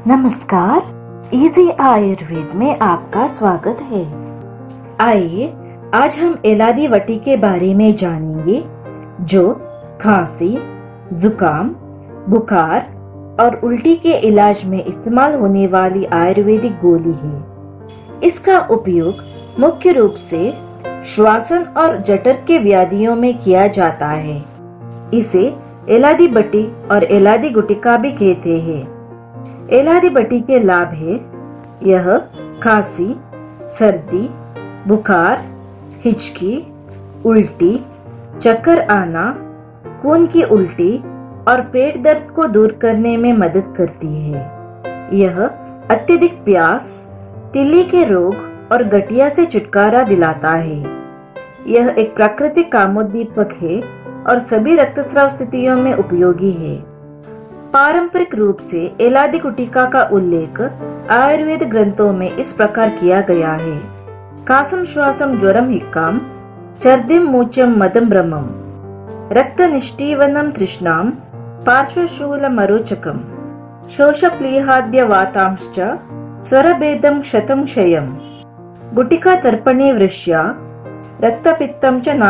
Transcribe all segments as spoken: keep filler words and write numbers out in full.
नमस्कार, इजी आयुर्वेद में आपका स्वागत है। आइए आज हम एलादी वटी के बारे में जानेंगे, जो खांसी, जुकाम, बुखार और उल्टी के इलाज में इस्तेमाल होने वाली आयुर्वेदिक गोली है। इसका उपयोग मुख्य रूप से श्वासन और जठर के व्याधियों में किया जाता है। इसे एलादी बटी और एलादी गुटिका भी कहते हैं। एलादी बटी के लाभ है, यह खांसी, सर्दी, बुखार, हिचकी, उल्टी, चक्कर आना, खून की उल्टी और पेट दर्द को दूर करने में मदद करती है। यह अत्यधिक प्यास, तिल्ली के रोग और गठिया से छुटकारा दिलाता है। यह एक प्राकृतिक कामोद्दीपक है और सभी रक्तस्राव स्थितियों में उपयोगी है। पारंपरिक रूप से एलादी गुटिका का उल्लेख आयुर्वेद ग्रंथों में इस प्रकार किया गया है: कासम श्वासम ज्वरम हिक्काम, सर्दिम मूचम मदम भ्रमम, रक्त निष्ठीवनम तृष्णाम, पार्श्वशूल मरोचकम, शोषप्लीहाद्य वातांश्च, स्वरभेदम क्षतम क्षयम, गुटिका तर्पणे वृष्या, रक्तपित्तम च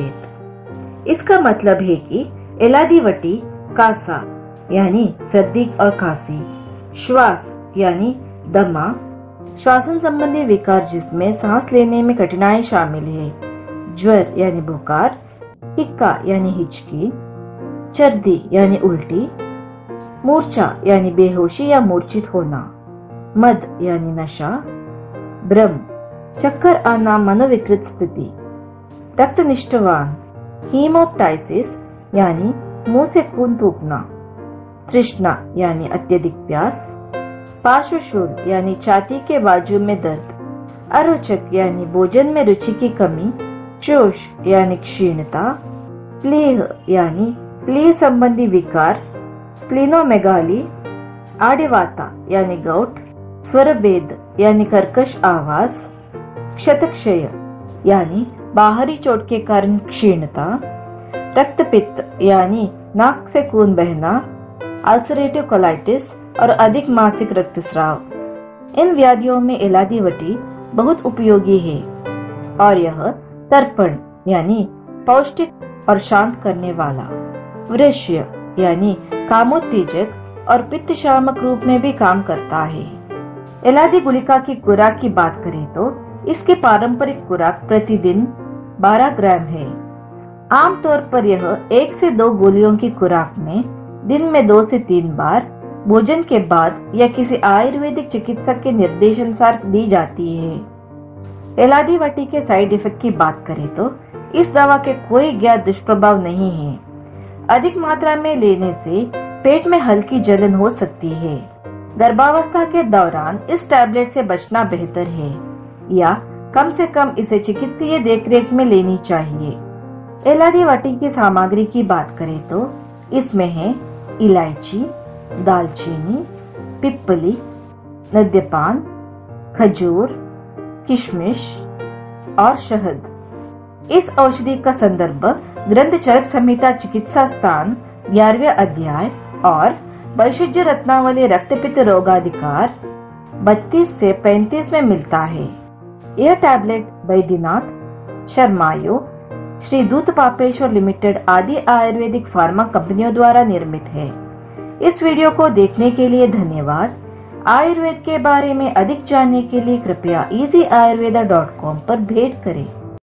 नाशयेत। इसका मतलब है कि एलादी वटी कासा यानी सर्दी और खांसी, श्वास यानी दमा, श्वासन संबंधी विकार जिसमें सांस लेने में कठिनाई शामिल है, ज्वर यानी बुखार, हिक्का यानी हिचकी, सर्दी यानी उल्टी, मूर्छा यानी बेहोशी या मूर्छित होना, मद यानी नशा, भ्रम चक्कर आना, मनोविकृत स्थिति, रक्तनिष्ठवान, हीमोप्टाइसिस यानी मुंह से खून थूकना, तृष्णा यानी अत्यधिक प्यास, पार्श्वशूल यानी छाती के बाजू में दर्द, अरोचक यानी भोजन में रुचि की कमी, शोष यानी क्षीणता, प्लीह यानी प्लीह संबंधी विकार, स्प्लीनोमेगाली, आदिवाता यानी गाउट, स्वरभेद यानी कर्कश आवाज, क्षतक्षय यानी बाहरी चोट के कारण क्षीणता, रक्तपित्त यानी नाक से खून बहना, अल्सरेटिव कोलाइटिस और अधिक मासिक रक्तस्राव। इन व्याधियों में एलादी वटी बहुत उपयोगी है और यह तर्पण यानी पौष्टिक और शांत करने वाला, वृष्य यानी कामोत्तेजक और पित्त शामक रूप में भी काम करता है। एलादी गुलिका की खुराक की बात करें तो इसके पारंपरिक खुराक प्रतिदिन बारह ग्राम है। आमतौर पर यह एक से दो गोलियों की खुराक में दिन में दो से तीन बार भोजन के बाद या किसी आयुर्वेदिक चिकित्सक के निर्देशानुसार दी जाती है। एलादी वटी के साइड इफेक्ट की बात करें तो इस दवा के कोई ज्ञात दुष्प्रभाव नहीं है। अधिक मात्रा में लेने से पेट में हल्की जलन हो सकती है। गर्भावस्था के दौरान इस टैबलेट से बचना बेहतर है या कम से कम इसे चिकित्सीय देखरेख में लेनी चाहिए। एलादी वटी की सामग्री की बात करें तो इसमें है इलायची, दालचीनी, पिप्पली, नद्यपान, खजूर, किशमिश और शहद। इस औषधि का संदर्भ ग्रंथ चरक संहिता चिकित्सा स्थान ग्यारहवें अध्याय और वैशुज्य रत्नावली रक्तपित्त रोगाधिकार बत्तीस से पैंतीस में मिलता है। यह टैबलेट बैद्यनाथ, शर्मायो, श्री दूत पापेश्वर लिमिटेड आदि आयुर्वेदिक फार्मा कंपनियों द्वारा निर्मित है। इस वीडियो को देखने के लिए धन्यवाद। आयुर्वेद के बारे में अधिक जानने के लिए कृपया इजी आयुर्वेदा डॉट कॉम पर भेंट करें।